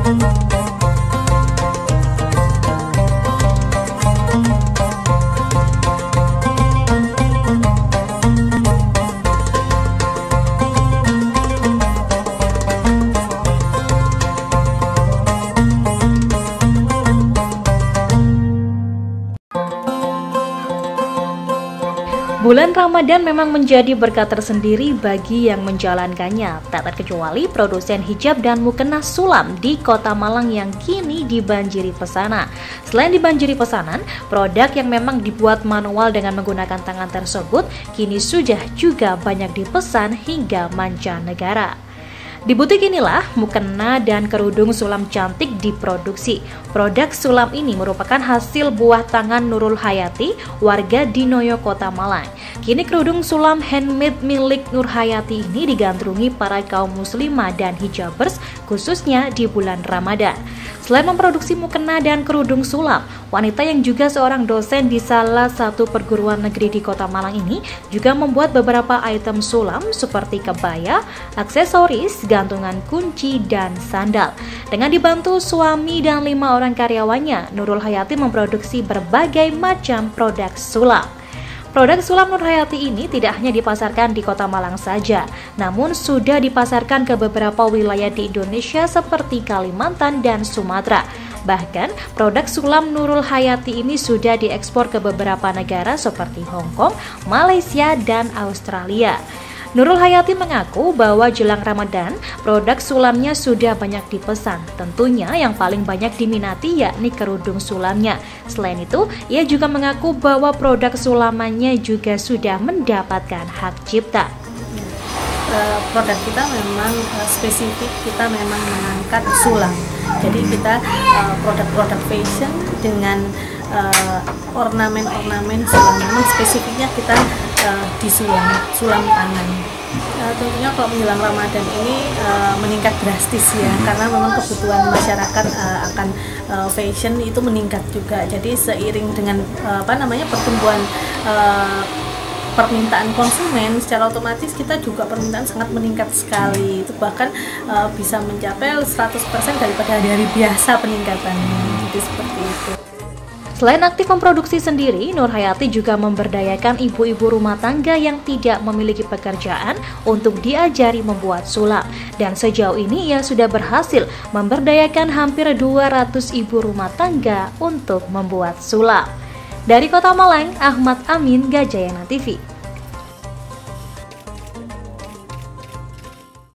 Bulan Ramadan memang menjadi berkah tersendiri bagi yang menjalankannya, tak terkecuali produsen hijab dan mukena sulam di Kota Malang yang kini dibanjiri pesanan. Selain dibanjiri pesanan, produk yang memang dibuat manual dengan menggunakan tangan tersebut kini sudah juga banyak dipesan hingga mancanegara. Di butik inilah mukena dan kerudung sulam cantik diproduksi. Produk sulam ini merupakan hasil buah tangan Nurul Hayati, warga di Noyo, Kota Malang. Kini kerudung sulam handmade milik Nur Hayati ini digandrungi para kaum muslimah dan hijabers khususnya di bulan Ramadan. Selain memproduksi mukena dan kerudung sulam, wanita yang juga seorang dosen di salah satu perguruan negeri di Kota Malang ini juga membuat beberapa item sulam seperti kebaya, aksesoris, gantungan kunci, dan sandal. Dengan dibantu suami dan 5 orang karyawannya, Nurul Hayati memproduksi berbagai macam produk sulam. Produk sulam Nur Hayati ini tidak hanya dipasarkan di Kota Malang saja, namun sudah dipasarkan ke beberapa wilayah di Indonesia seperti Kalimantan dan Sumatera. Bahkan, produk sulam Nurul Hayati ini sudah diekspor ke beberapa negara seperti Hong Kong, Malaysia, dan Australia. Nurul Hayati mengaku bahwa jelang Ramadan, produk sulamnya sudah banyak dipesan. Tentunya yang paling banyak diminati yakni kerudung sulamnya. Selain itu, ia juga mengaku bahwa produk sulamannya juga sudah mendapatkan hak cipta. Produk kita memang spesifik, kita memang mengangkat sulam. Jadi kita produk-produk fashion dengan ornamen-ornamen sulam. Memang spesifiknya kita di sulam tangan. Tentunya kalau menjelang Ramadan ini meningkat drastis ya, karena memang kebutuhan masyarakat akan fashion itu meningkat juga. Jadi seiring dengan pertumbuhan permintaan konsumen, secara otomatis kita juga permintaan sangat meningkat sekali. Itu bahkan bisa mencapai 100% daripada hari-hari biasa peningkatannya. Jadi seperti itu. Selain aktif memproduksi sendiri, Nur Hayati juga memberdayakan ibu-ibu rumah tangga yang tidak memiliki pekerjaan untuk diajari membuat sulam. Dan sejauh ini ia sudah berhasil memberdayakan hampir 200 ibu rumah tangga untuk membuat sulam. Dari Kota Malang, Ahmad Amin, Gajayana TV.